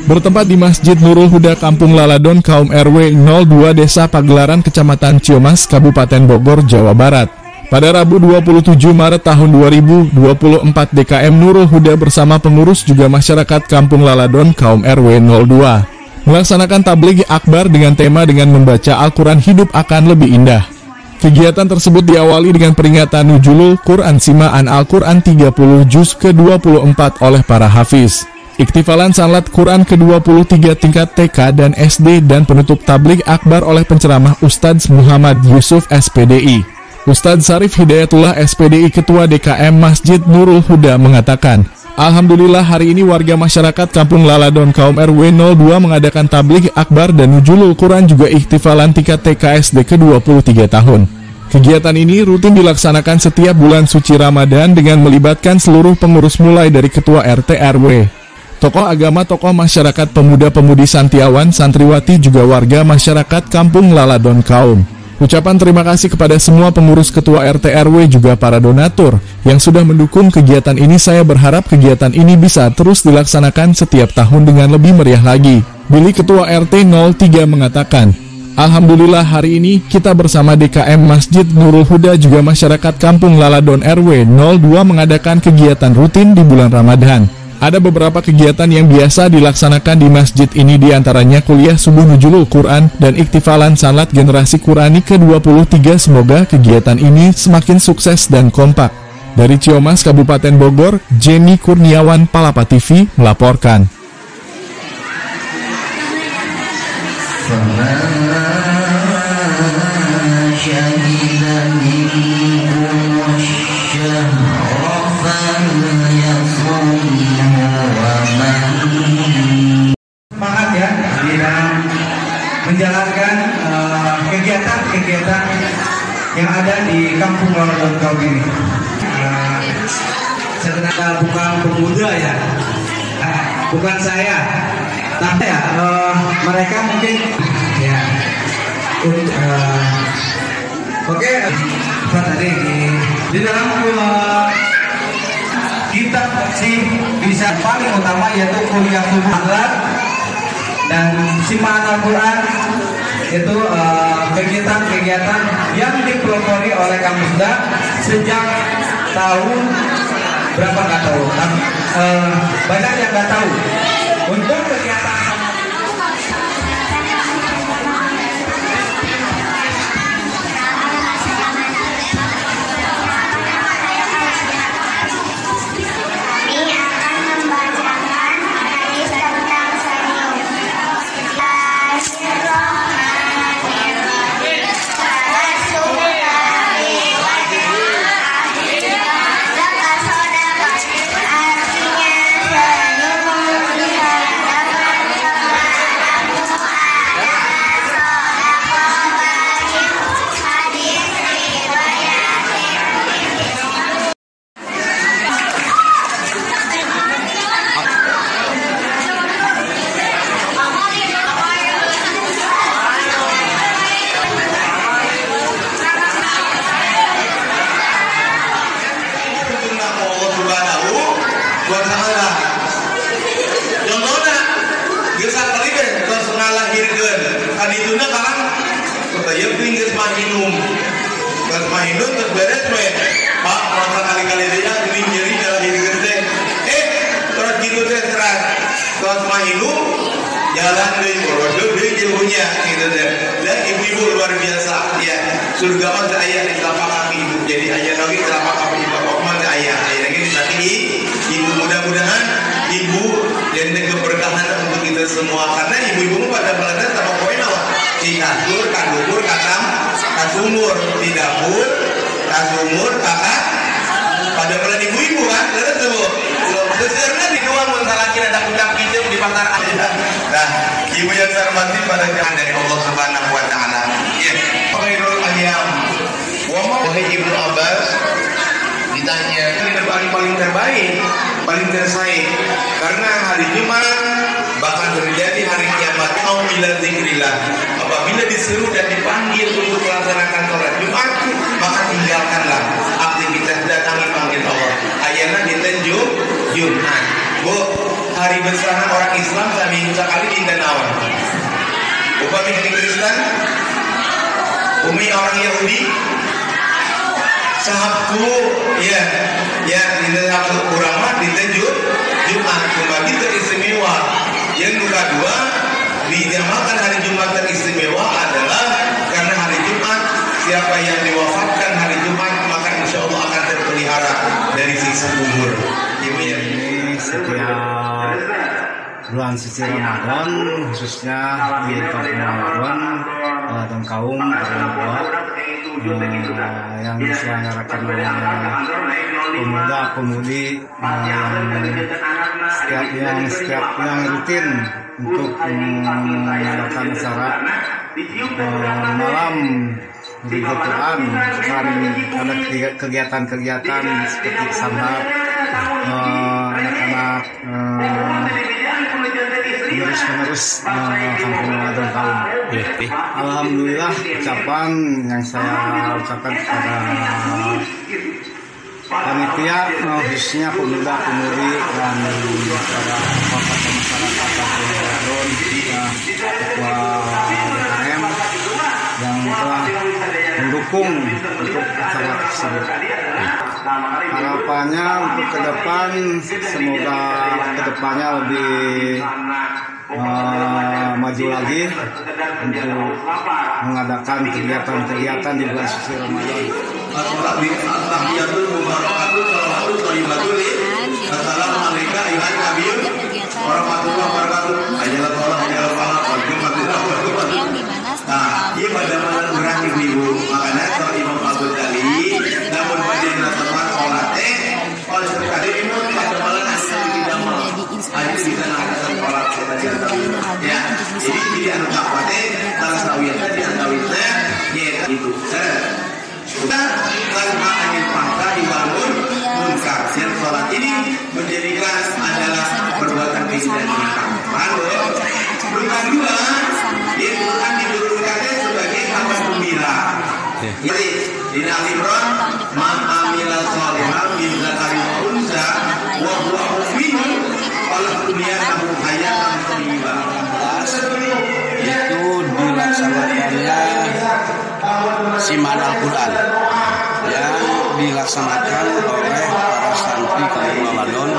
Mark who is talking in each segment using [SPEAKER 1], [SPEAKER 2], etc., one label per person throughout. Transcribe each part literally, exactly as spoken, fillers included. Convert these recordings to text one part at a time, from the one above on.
[SPEAKER 1] bertempat di Masjid Nurul Huda Kampung Laladon Kaum R W nol dua Desa Pagelaran Kecamatan Ciamas, Kabupaten Bogor, Jawa Barat. Pada Rabu dua puluh tujuh Maret tahun dua ribu dua puluh empat, D K M Nurul Huda bersama pengurus juga masyarakat Kampung Laladon Kaum R W nol dua melaksanakan tabligh akbar dengan tema dengan membaca Al-Quran hidup akan lebih indah. Kegiatan tersebut diawali dengan peringatan Nuzulul Quran simaan Al-Quran tiga puluh juz ke dua puluh empat oleh para hafiz, iktifalan salat Quran ke dua puluh tiga tingkat T K dan S D, dan penutup tabligh akbar oleh penceramah Ustadz Muhammad Yusuf S P D I. Ustadz Sarif Hidayatullah S P D I Ketua D K M Masjid Nurul Huda mengatakan, alhamdulillah hari ini warga masyarakat Kampung Laladon Kaum R W nol dua mengadakan tabligh akbar dan Nuzulul Quran juga iktifalan tingkat T K S D ke dua puluh tiga tahun. Kegiatan ini rutin dilaksanakan setiap bulan suci Ramadan dengan melibatkan seluruh pengurus mulai dari ketua R T R W, tokoh agama, tokoh masyarakat, pemuda-pemudi santiawan, santriwati, juga warga masyarakat Kampung Laladon Kaum. Ucapan terima kasih kepada semua pengurus, ketua R T R W, juga para donatur yang sudah mendukung kegiatan ini. Saya berharap kegiatan ini bisa terus dilaksanakan setiap tahun dengan lebih meriah lagi. Billy, ketua R T nol tiga, mengatakan, alhamdulillah hari ini kita bersama D K M Masjid Nurul Huda juga masyarakat Kampung Laladon R W nol dua mengadakan kegiatan rutin di bulan Ramadan. Ada beberapa kegiatan yang biasa dilaksanakan di masjid ini, diantaranya kuliah subuh Nuzulul Quran dan iktifalan salat generasi Qurani ke dua puluh tiga. Semoga kegiatan ini semakin sukses dan kompak. Dari Ciamas, Kabupaten Bogor, Jenny Kurniawan, Palapa T V melaporkan.
[SPEAKER 2] Semangat ya di dalam menjalankan kegiatan-kegiatan uh, yang ada di Kampung Laladon Kaum ini. Uh, Sebenarnya bukan pemuda ya, uh, bukan saya, tapi ya uh, mereka mungkin ya. Untuk, uh, Oke, okay, uh, tadi di, di dalam uh, kita sih bisa paling utama yaitu kuliah subuh akhlak dan simaan Al-Quran, itu kegiatan-kegiatan uh, yang dipelopori oleh Kamsda sejak tahun berapa nggak tahu, uh, banyak yang nggak tahu. Untuk kegiatan
[SPEAKER 3] minum, pas minum terus beres we, pak masa kali-kali dia ini nyeri dalam diri gede, eh terus gitu deh serat, terus minum jalan deh, bodoh deh jauhnya gitu deh, dan ibu-ibu luar biasa ya, surga mah ayah di telapak kaki ibu, jadi ayah lagi telapak kaki ibu, bapak mah ayah, ayah lagi di kaki ibu, mudah-mudahan ibu jadi keberkahan untuk kita semua, karena ibu-ibu pada belajar sama poin apa? Di kasur, kadubur, katam, kasumur, di dapur, kasumur, kakak, pada bulan ibu-ibu kan, terus tuh, sebenarnya di doang mensalahkan ada ucap hijau di pasar aja. Nah, ibu yang saya hormati pada jalan dari Allah Subhanahu Wa Taala. Ya, Khairul Ayam, wahai Ibnu Abbas, ditanya, ini paling paling terbaik, paling terbaik, karena hari Jumat bahkan terjadi hari kiamat. Au ila zikrillah, apabila disuruh dan dipanggil untuk melaksanakan sholat Jumat, maka tinggalkanlah aktivitas datangi panggil Allah. Ayana ditenjuk Jumat. Bu, hari besar orang Islam kami kali di naon. Upami hari Kristen, umi orang Yahudi, Sabtu, ya, ya di Sabtu kurang mah di Jumat, kembali teristimewa. Yang kedua, dinamakan hari Jumat teristimewa adalah karena hari Jumat siapa yang diwafatkan hari Jumat maka insya Allah akan terpelihara dari siksa kubur. Ini
[SPEAKER 4] setiap bulan suci Ramadan, khususnya di kampung Ramadan dan kaum Arab yang diselenggarakan oleh pemuda-pemudi yang setiap yang setiap yang rutin untuk mengadakan acara malam di Quran, kan ada kegiatan-kegiatan seperti sambat anak-anak menerus-menerus kampung Ramadan kaum. Alhamdulillah ucapan yang saya ucapkan kepada panitia khususnya pemuda-pemudi dan para tokoh masyarakat kampung Ramadan, ketua D M yang telah mendukung untuk acara tersebut. Harapannya untuk ke depan, semoga ke depannya lebih uh, maju lagi untuk mengadakan kegiatan-kegiatan di bulan suci Ramadan.
[SPEAKER 3] Assalamualaikum warahmatullahi wabarakatuh. Nah, ini pada malam berang ibu-ibu, makanya kalau Imam Abdul Ghali, namun pada teman olah teh, oleh sekali ini pada malam asal tidak mau, ayo kita nangkap olah ya, jadi jadi anu apa teh, salah sawit tadi sawitnya, ya itu. Sudah karena angin pangkal dibangun, munkar dan sholat ini menjadikan adalah perbuatan kehinaan yang baru. Bukan dua, dia bukan diturunkannya sebagai amal gembira. Jadi di Al-Imran, man amila sholihan min dzakarin wa unsa wa huwa mu'min falahu hayatan thayyibah.
[SPEAKER 4] Itu dilaksanakannya siman Al-Quran yang dilaksanakan oleh para santri kampung Ramadan.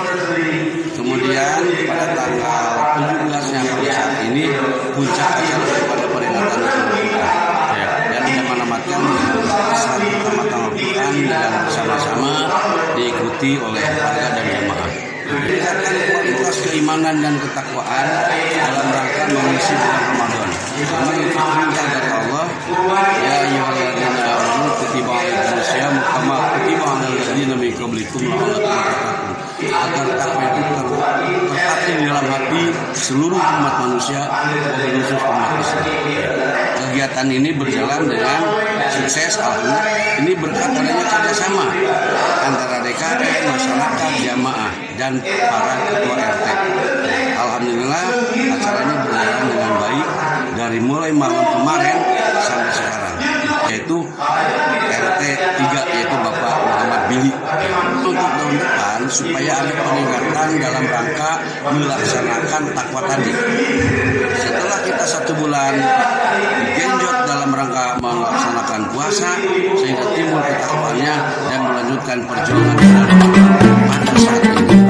[SPEAKER 4] Kemudian pada tanggal tujuh belas yang pada saat ini puncak acara pada peringatan Al-Quran dan diamanatkan saat pertamatan Al-Quran dan bersama-sama diikuti oleh warga dan jamaah. Meningkatkan kualitas keimanan dan ketakwaan dalam rangka mengisi bulan Ramadan. Karena itu perintah dari Allah, ya ayyuhalladzina amanu kutiba alaikumus syiyam kama kutiba alal ladzina min qablikum la'allakum tattaqun. Agar takwa itu terpatri di dalam hati seluruh umat manusia, khusus umat Islam. Kegiatan ini berjalan dengan sukses. Alhamdulillah. Ini berkat adanya kerjasama antara D K M, masyarakat, jamaah, dan para ketua R T. Alhamdulillah acara ini berjalan dengan baik dari mulai malam kemarin sampai sekarang, yaitu R T tiga, yaitu Bapak Muhammad Billy. Untuk tahun depan supaya ada peningkatan dalam rangka melaksanakan takwa tadi. Setelah kita satu bulan genjot dalam rangka melaksanakan puasa sehingga timbul ketakwaannya dan melanjutkan perjuangan pada saat ini.